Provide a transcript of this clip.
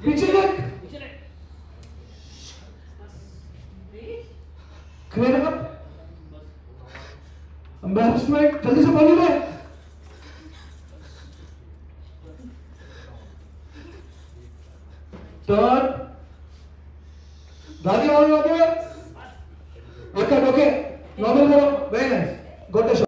पीछे देख, clear up, embarrassment, जल्दी से बोलो ले। टर्न, दादी और ओके, ओके, नॉर्मल करो, वेरी नाइस, गुड शॉट।